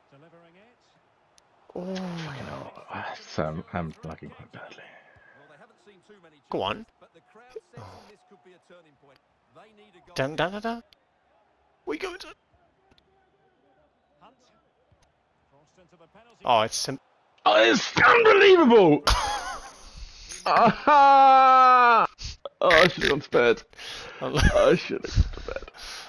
Oh, you know, so I'm lagging quite badly. Go on. Oh. Down, down, down, down. We go to. Oh, it's Oh, it's unbelievable! Ah! Oh, I should have gone to bed. I should have gone to bed.